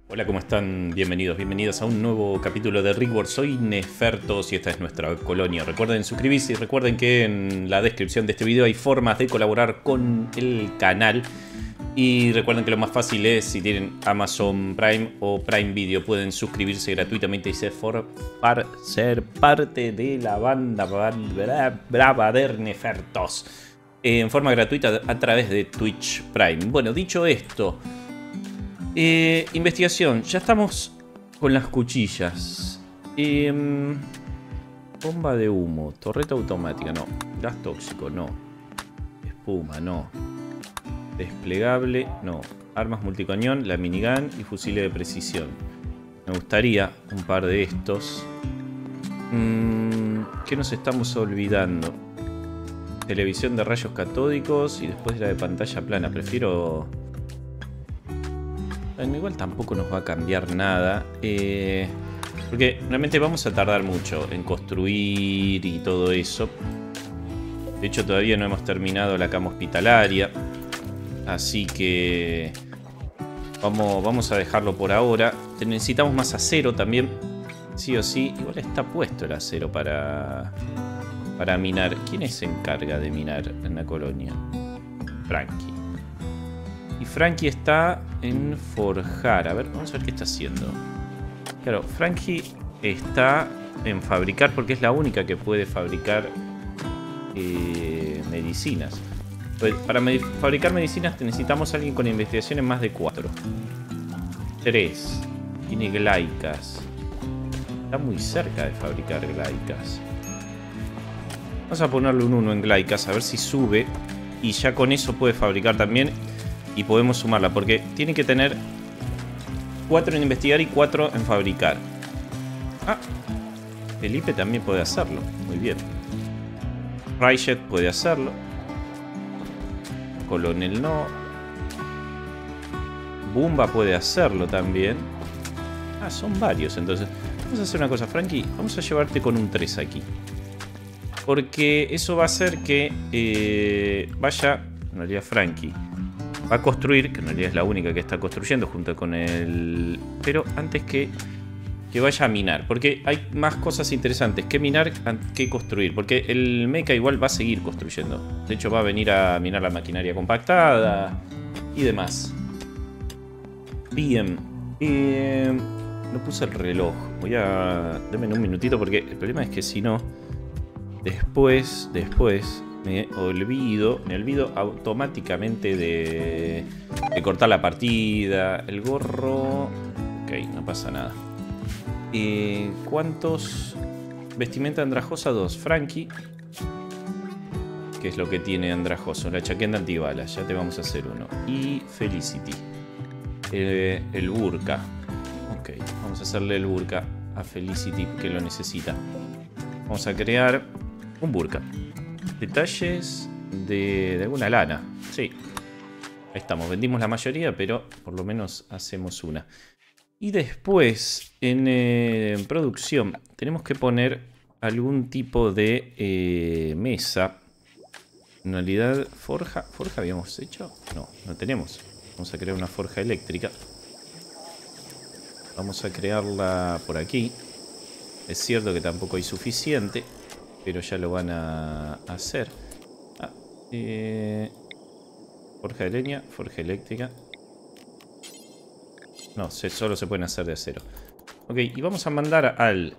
Hola, ¿cómo están? Bienvenidos a un nuevo capítulo de Rigworld. Soy Nefertos y esta es nuestra colonia. Recuerden suscribirse y recuerden que en la descripción de este video hay formas de colaborar con el canal. Y recuerden que lo más fácil es, si tienen Amazon Prime o Prime Video, pueden suscribirse gratuitamente y ser parte de la banda brava de Nefertos en forma gratuita a través de Twitch Prime. Bueno, dicho esto, investigación. Ya estamos con las cuchillas. Bomba de humo. Torreta automática, no. Gas tóxico, no. Espuma, no. Desplegable, no. Armas multicañón, la minigun y fusiles de precisión. Me gustaría un par de estos. ¿Qué nos estamos olvidando? Televisión de rayos catódicos y después la de pantalla plana. Prefiero... Igual tampoco nos va a cambiar nada. Porque realmente vamos a tardar mucho en construir y todo eso. De hecho, todavía no hemos terminado la cama hospitalaria. Así que vamos a dejarlo por ahora. Necesitamos más acero también. Sí o sí. Igual está puesto el acero para minar. ¿Quién se encarga de minar en la colonia? Frankie. Y Frankie está en forjar. A ver, vamos a ver qué está haciendo. Claro, Frankie está en fabricar porque es la única que puede fabricar medicinas. Pues para fabricar medicinas necesitamos a alguien con investigación en más de 4. 3. Tiene glaicas. Está muy cerca de fabricar glaicas. Vamos a ponerle un 1 en glaicas a ver si sube. Y ya con eso puede fabricar también. Y podemos sumarla porque tiene que tener 4 en investigar y 4 en fabricar. Ah, Felipe también puede hacerlo. Muy bien. Rayet puede hacerlo. Colonel no. Bumba puede hacerlo también. Ah, son varios entonces. Vamos a hacer una cosa, Frankie. Vamos a llevarte con un 3 aquí. Porque eso va a hacer que vaya... En realidad Frankie va a construir, que en realidad es la única que está construyendo junto con el... Pero antes que vaya a minar, porque hay más cosas interesantes que minar que construir, porque el mecha igual va a seguir construyendo. De hecho va a venir a minar la maquinaria compactada y demás. Bien. No puse el reloj. Voy a... Deme un minutito porque el problema es que si no... Después... Me olvido automáticamente de cortar la partida. El gorro... Ok, no pasa nada. ¿Cuántos? Vestimenta andrajosa 2. Frankie. ¿Qué es lo que tiene andrajoso? La chaqueta antibalas. Ya te vamos a hacer uno. Y Felicity. El burka. Ok, vamos a hacerle el burka a Felicity que lo necesita. Vamos a crear un burka. Detalles de alguna lana. Sí. Ahí estamos. Vendimos la mayoría, pero por lo menos hacemos una. Y después, en producción, tenemos que poner algún tipo de mesa. En realidad, forja. ¿Forja habíamos hecho? No, no tenemos. Vamos a crear una forja eléctrica. Vamos a crearla por aquí. Es cierto que tampoco hay suficiente, pero ya lo van a hacer. Forja de leña, forja eléctrica. No, solo se pueden hacer de acero. Ok, y vamos a mandar al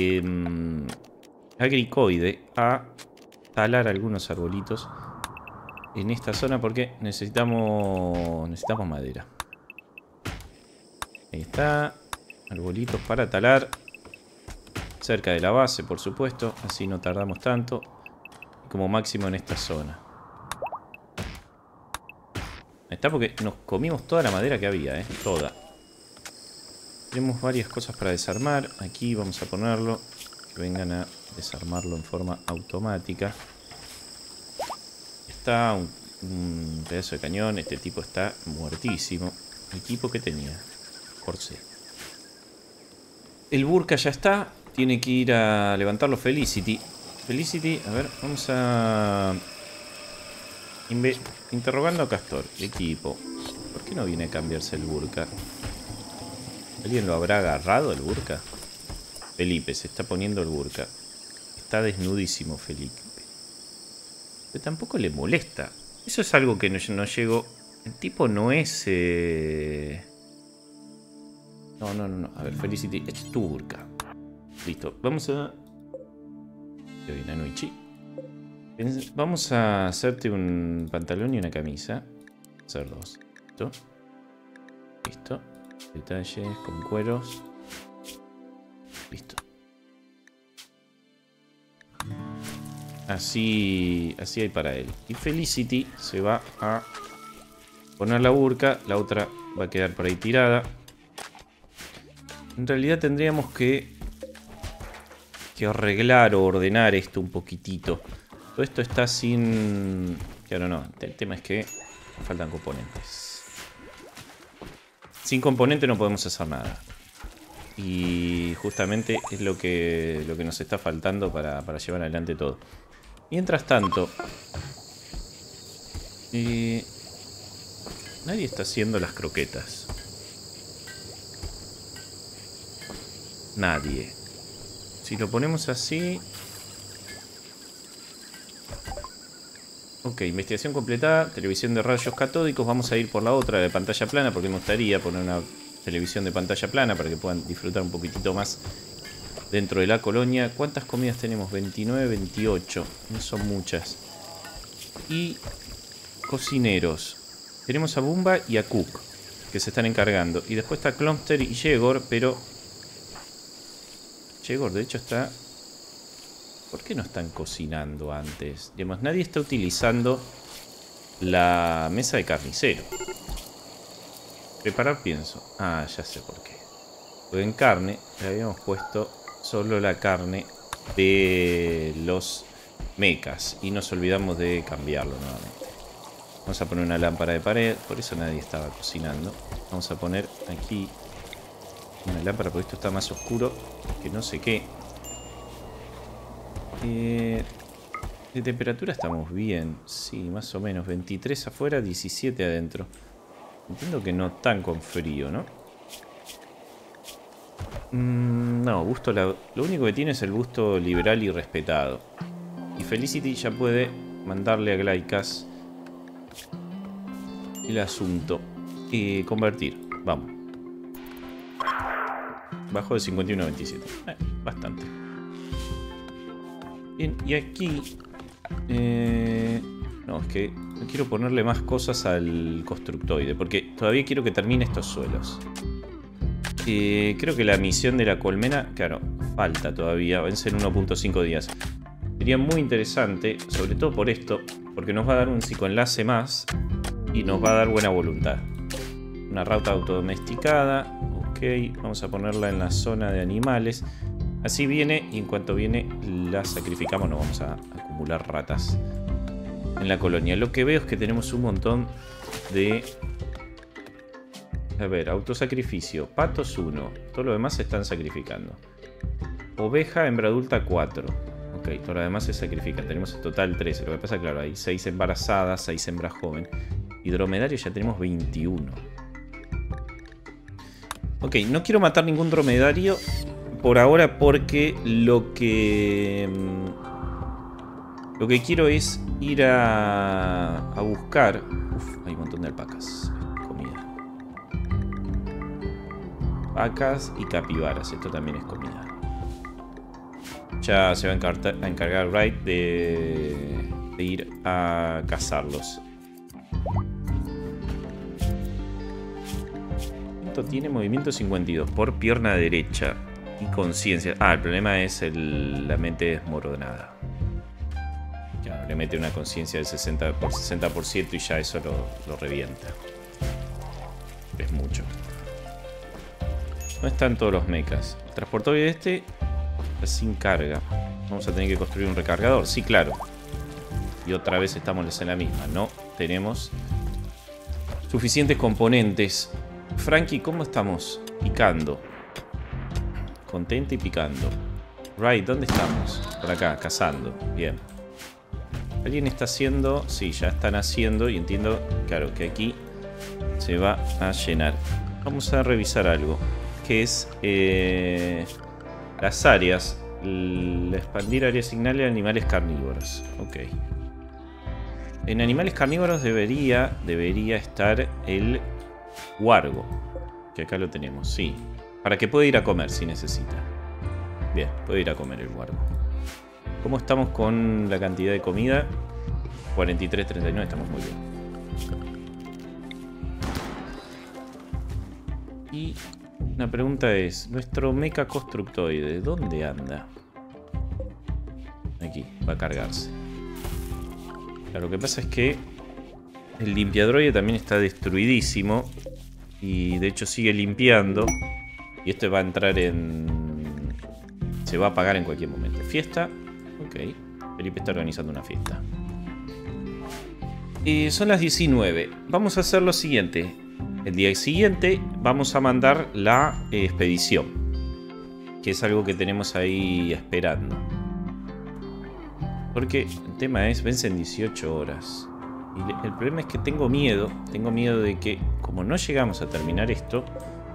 agricoide a talar algunos arbolitos en esta zona porque necesitamos madera. Ahí está. Arbolitos para talar. Cerca de la base, por supuesto. Así no tardamos tanto. Como máximo en esta zona. Ahí está porque nos comimos toda la madera que había, toda. Tenemos varias cosas para desarmar. Aquí vamos a ponerlo. Que vengan a desarmarlo en forma automática. Está un pedazo de cañón. Este tipo está muertísimo. ¿El equipo que tenía? Corsé. El burka ya está. Tiene que ir a levantarlo Felicity. Felicity, a ver, vamos a... Interrogando a Castor. Equipo. ¿Por qué no viene a cambiarse el burka? ¿Alguien lo habrá agarrado el burka? Felipe, se está poniendo el burka. Está desnudísimo Felipe. Pero tampoco le molesta. Eso es algo que no llego... El tipo no es... No. A ver, Felicity, este es tu burka. Listo, vamos a... Vamos a hacerte un pantalón y una camisa. Hacer dos. ¿Listo? Listo. Detalles con cueros. Listo. Así hay para él. Y Felicity se va a poner la burka. La otra va a quedar por ahí tirada. En realidad tendríamos que arreglar o ordenar esto un poquitito. Todo esto está sin... Claro, no. El tema es que faltan componentes. Sin componente no podemos hacer nada. Y justamente es lo que nos está faltando para llevar adelante todo. Mientras tanto... nadie está haciendo las croquetas. Nadie. Si lo ponemos así... Ok, investigación completada. Televisión de rayos catódicos. Vamos a ir por la otra de pantalla plana porque me gustaría poner una televisión de pantalla plana para que puedan disfrutar un poquitito más dentro de la colonia. ¿Cuántas comidas tenemos? 29, 28. No son muchas. Y cocineros. Tenemos a Bumba y a Cook que se están encargando. Y después está Clumster y Yegor, pero... Yegor, de hecho, está... ¿Por qué no están cocinando antes? Digamos, nadie está utilizando la mesa de carnicero. Preparar pienso. Ah, ya sé por qué. Porque en carne le habíamos puesto solo la carne de los mechas. Y nos olvidamos de cambiarlo nuevamente. Vamos a poner una lámpara de pared. Por eso nadie estaba cocinando. Vamos a poner aquí una lámpara porque esto está más oscuro que no sé qué. De temperatura estamos bien. Sí, más o menos. 23 afuera, 17 adentro. Entiendo que no tan con frío, ¿no? No, gusto lo único que tiene es el gusto liberal y respetado. Y Felicity ya puede mandarle a Glycas el asunto. Convertir. Vamos. Bajo de 51 a 27. Bastante. Bien, y aquí... no, es que no quiero ponerle más cosas al constructoide, porque todavía quiero que termine estos suelos. Creo que la misión de la colmena, claro, falta todavía, vence en 1.5 días. Sería muy interesante, sobre todo por esto, porque nos va a dar un psicoenlace más y nos va a dar buena voluntad. Una rata autodomesticada, ok, vamos a ponerla en la zona de animales. Así viene y en cuanto viene la sacrificamos, no vamos a acumular ratas en la colonia. Lo que veo es que tenemos un montón de... A ver, autosacrificio. Patos 1. Todo lo demás se están sacrificando. Oveja, hembra adulta 4. Ok, todo lo demás se sacrifica. Tenemos en total 13. Lo que pasa, claro, hay 6 embarazadas, 6 hembras joven. Y dromedario ya tenemos 21. Ok, no quiero matar ningún dromedario por ahora porque lo que quiero es ir a buscar... Uf, hay un montón de alpacas. Comida. Vacas y capibaras. Esto también es comida. Ya se va a encargar Wright de ir a cazarlos. Esto tiene movimiento 52 por pierna derecha. Y conciencia. Ah, el problema es la mente desmoronada. Ya, le mete una conciencia del 60% y ya eso lo revienta. Es mucho. No están todos los mechas. El transportoide este está sin carga. Vamos a tener que construir un recargador. Sí, claro. Y otra vez estamos en la misma. No tenemos suficientes componentes. Frankie, ¿cómo estamos? Picando. Contenta y picando. Right, ¿dónde estamos? Por acá, cazando. Bien. ¿Alguien está haciendo? Sí, ya están haciendo. Y entiendo, claro, que aquí se va a llenar. Vamos a revisar algo. que es las áreas. Expandir áreas asignales a animales carnívoros. Ok. En animales carnívoros debería estar el huargo. Que acá lo tenemos, sí. Para que pueda ir a comer si necesita. Bien, puede ir a comer el huargo. ¿Cómo estamos con la cantidad de comida? 43-39, estamos muy bien. Y una pregunta es, nuestro mecha constructoide, ¿dónde anda? Aquí, va a cargarse. Claro, lo que pasa es que el limpiadroide también está destruidísimo. Y de hecho sigue limpiando. Y este va a entrar en... Se va a apagar en cualquier momento. Fiesta. Ok. Felipe está organizando una fiesta. Son las 19. Vamos a hacer lo siguiente. El día siguiente vamos a mandar la expedición. Que es algo que tenemos ahí esperando. Porque el tema es, vencen 18 horas. Y el problema es que tengo miedo de que, como no llegamos a terminar esto,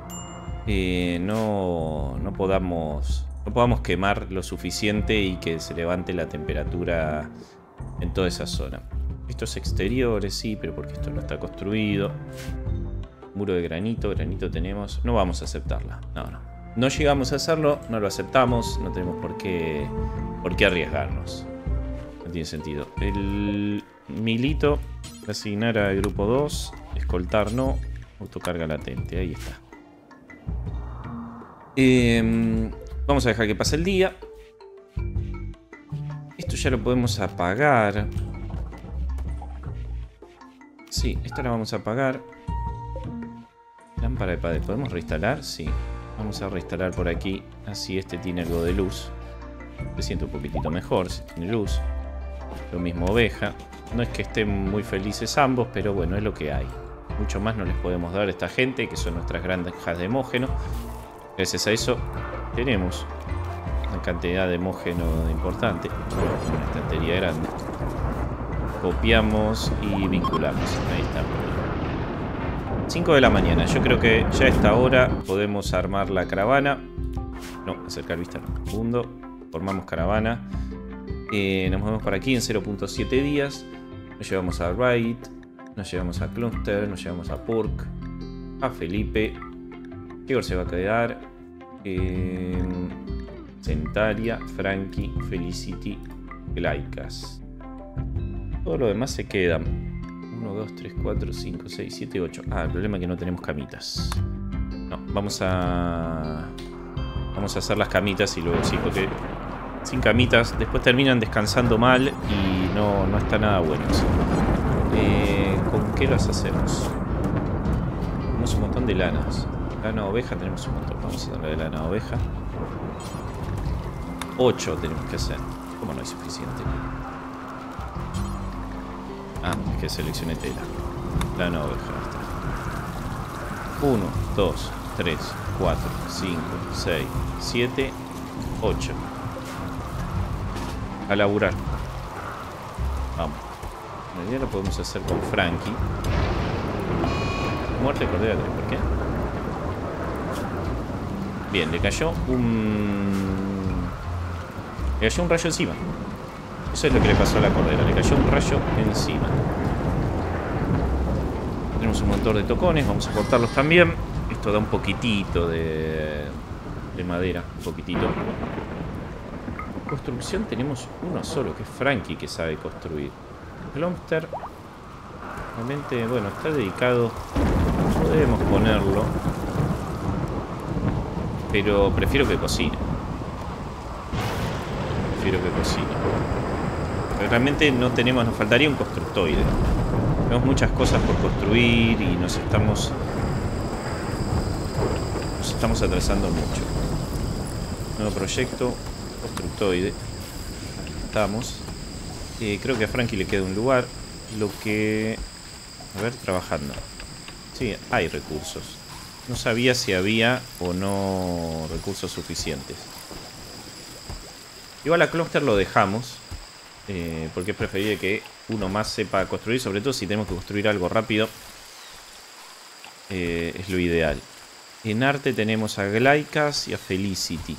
no podamos quemar lo suficiente y que se levante la temperatura en toda esa zona. Estos exteriores, sí, pero porque esto no está construido. Muro de granito tenemos. No vamos a aceptarla. No llegamos a hacerlo, no lo aceptamos, no tenemos por qué arriesgarnos. No tiene sentido. El milito, asignar a grupo 2, escoltar no, autocarga latente, ahí está. Vamos a dejar que pase el día. Esto ya lo podemos apagar. Sí, esta la vamos a apagar. Lámpara de padre, ¿podemos reinstalar? Sí. Vamos a reinstalar por aquí. Así este tiene algo de luz. Se siente un poquitito mejor si tiene luz. Lo mismo oveja. No es que estén muy felices ambos, pero bueno, es lo que hay. Mucho más no les podemos dar a esta gente, que son nuestras granjas de hemógeno. Gracias a eso tenemos una cantidad de hemógeno importante. Una estantería grande. Copiamos y vinculamos. Ahí está. 5 de la mañana. Yo creo que ya a esta hora podemos armar la caravana. No, acercar vista no. Segundo. Formamos caravana. Nos movemos por aquí en 0.7 días. Nos llevamos a Wright. Nos llevamos a Cluster. Nos llevamos a Pork. A Felipe. Igor se va a quedar. Centaria, Frankie, Felicity, Glaicas. Todo lo demás se quedan. 1, 2, 3, 4, 5, 6, 7, 8. Ah, el problema es que no tenemos camitas. No, vamos a hacer las camitas y luego sí, porque sin camitas después terminan descansando mal y no está nada bueno eso. ¿Con qué las hacemos? Tenemos un montón de lanas. Lana oveja tenemos un montón. Vamos a hacer la de lana oveja. 8 tenemos que hacer. ¿Cómo no hay suficiente? Ah, es que seleccioné tela. Lana oveja. 1, 2, 3, 4, 5, 6, 7, 8. A laburar. Vamos. En realidad lo podemos hacer con Frankie. Muerte de cordera 3, ¿por qué? Bien, le cayó un rayo encima. Eso es lo que le pasó a la cordera. Le cayó un rayo encima. Tenemos un montón de tocones. Vamos a cortarlos también. Esto da un poquitito de madera. Un poquitito. Construcción tenemos uno solo, que es Frankie, que sabe construir. Cluster realmente, bueno, está dedicado. Podemos ponerlo, pero prefiero que cocine. Realmente no tenemos, nos faltaría un constructoide. Tenemos muchas cosas por construir y nos estamos atrasando mucho. Nuevo proyecto, constructoide. Estamos. Creo que a Frankie le queda un lugar. Lo que... A ver, trabajando. Sí, hay recursos. No sabía si había o no recursos suficientes. Igual a Cluster lo dejamos. Porque es preferible que uno más sepa construir. Sobre todo si tenemos que construir algo rápido. Es lo ideal. En arte tenemos a Glycas y a Felicity.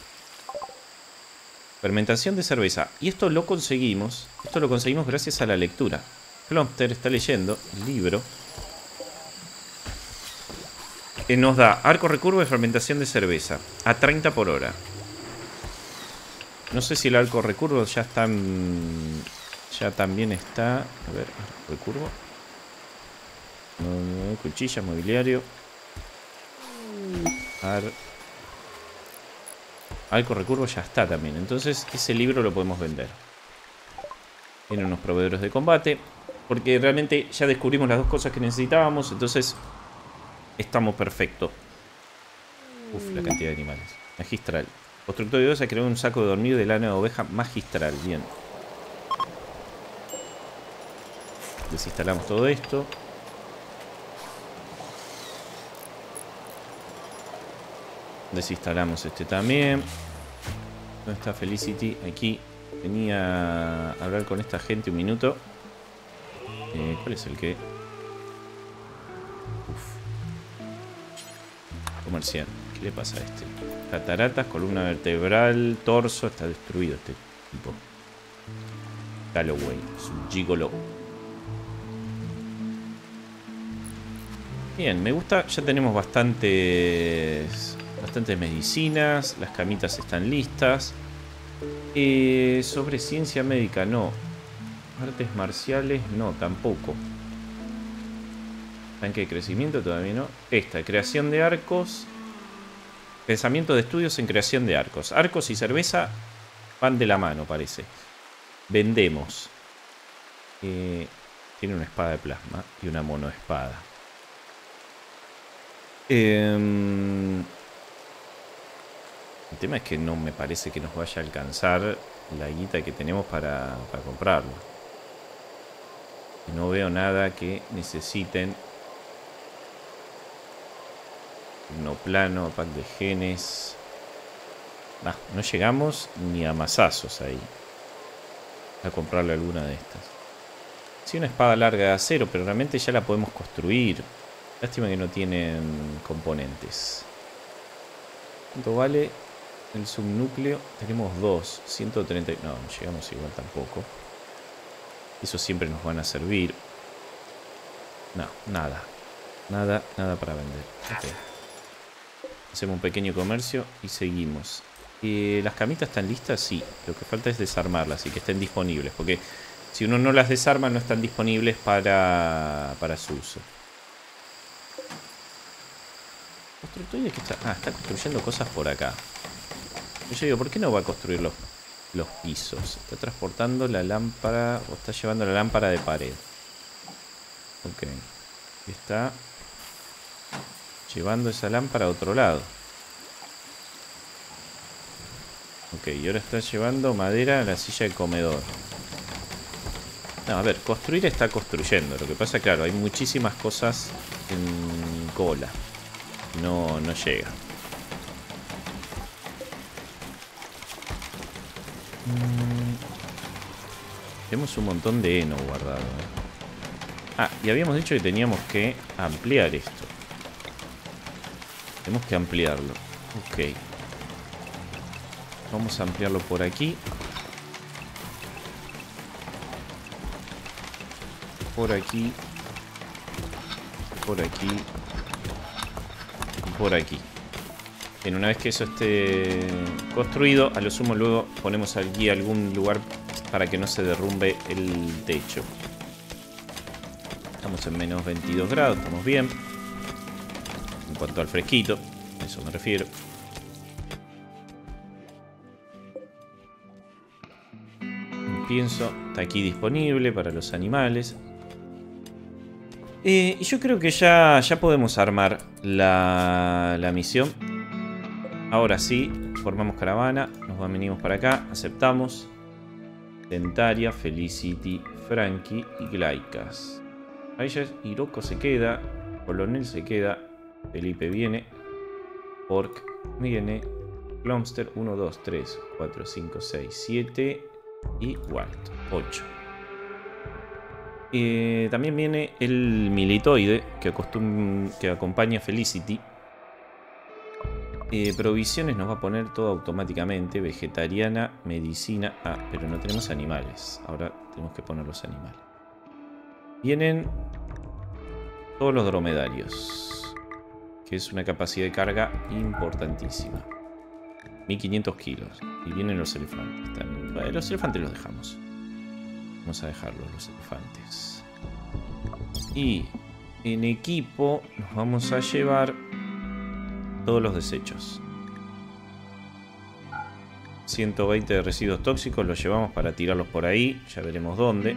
Fermentación de cerveza. Y esto lo conseguimos. Esto lo conseguimos gracias a la lectura. Clumster está leyendo el libro. Que nos da arco recurvo de fermentación de cerveza. A 30 por hora. No sé si el arco recurvo ya está... Ya también está... A ver, arco recurvo. No, cuchilla, mobiliario. Arco recurvo ya está también. Entonces ese libro lo podemos vender. Tiene unos proveedores de combate. Porque realmente ya descubrimos las dos cosas que necesitábamos. Entonces estamos perfectos. Uf, la cantidad de animales. Magistral. Constructor de ovejas creó un saco de dormir de lana de oveja magistral. Bien. Desinstalamos todo esto. Desinstalamos este también. ¿Dónde está Felicity? Aquí. Venía a hablar con esta gente un minuto. ¿Cuál es el que? Uf. Comercial. ¿Qué le pasa a este? Cataratas, columna vertebral, torso. Está destruido este tipo. Calloway. Es un gigolo. Bien, me gusta. Ya tenemos bastantes medicinas. Las camitas están listas. Sobre ciencia médica, no. Artes marciales, no, tampoco. Tanque de crecimiento, todavía no. Esta, creación de arcos. Pensamiento de estudios en creación de arcos. Arcos y cerveza van de la mano, parece. Vendemos. Tiene una espada de plasma y una monoespada. El tema es que no me parece que nos vaya a alcanzar la guita que tenemos para comprarlo. No veo nada que necesiten. No plano, pack de genes. No llegamos ni a mazazos ahí. A comprarle alguna de estas. Sí, una espada larga de acero, pero realmente ya la podemos construir. Lástima que no tienen componentes. ¿Cuánto vale el subnúcleo? Tenemos 2. 130. No, no llegamos igual tampoco. Eso siempre nos van a servir. No, nada. Nada para vender. Okay. Hacemos un pequeño comercio y seguimos. ¿Las camitas están listas? Sí. Lo que falta es desarmarlas y que estén disponibles. Porque si uno no las desarma, no están disponibles para su uso. Constructoide que está... está construyendo cosas por acá. Yo digo, ¿por qué no va a construir los pisos? Está transportando la lámpara... O está llevando la lámpara de pared. Ok. Está llevando esa lámpara a otro lado. Ok, y ahora está llevando madera a la silla de comedor. No, a ver, construir está construyendo. Lo que pasa, claro, hay muchísimas cosas en cola. No llega. Tenemos un montón de heno guardado. Y habíamos dicho que teníamos que ampliar esto. Tenemos que ampliarlo. Ok. Vamos a ampliarlo por aquí. Por aquí. Por aquí. Y por aquí. Bien, una vez que eso esté construido, a lo sumo luego ponemos aquí algún lugar para que no se derrumbe el techo. Estamos en menos 22 grados, estamos bien. En cuanto al fresquito, a eso me refiero. El pienso está aquí disponible para los animales. Y yo creo que ya podemos armar la misión. Ahora sí, formamos caravana, nos venimos para acá, aceptamos. Dentaria, Felicity, Frankie y Glycas. Ahí ya Hiroko se queda, Colonel se queda, Felipe viene, Pork viene, Clumster 1, 2, 3, 4, 5, 6, 7 y Walt 8. También viene el militoide que acompaña a Felicity. Provisiones nos va a poner todo automáticamente. Vegetariana, medicina. Ah, pero no tenemos animales. Ahora tenemos que poner los animales. Vienen todos los dromedarios, que es una capacidad de carga importantísima. 1500 kilos. Y vienen los elefantes también. Bueno, los elefantes los dejamos. Vamos a dejarlos, los elefantes. Y en equipo nos vamos a llevar todos los desechos. 120 de residuos tóxicos los llevamos para tirarlos por ahí. Ya veremos dónde.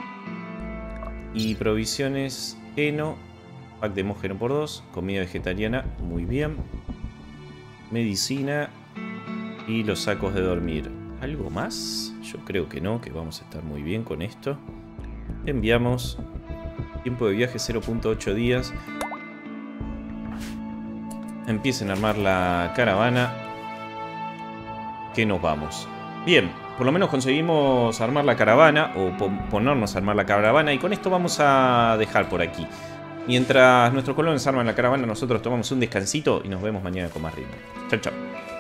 Y provisiones heno. Pack de hemógeno por 2. Comida vegetariana. Muy bien. Medicina. Y los sacos de dormir. ¿Algo más? Yo creo que no, que vamos a estar muy bien con esto. Enviamos. Tiempo de viaje 0.8 días. Empiecen a armar la caravana. Que nos vamos. Bien, por lo menos conseguimos armar la caravana. O ponernos a armar la caravana. Y con esto vamos a dejar por aquí. Mientras nuestros colonos arman la caravana, nosotros tomamos un descansito. Y nos vemos mañana con más ritmo. Chau, chau.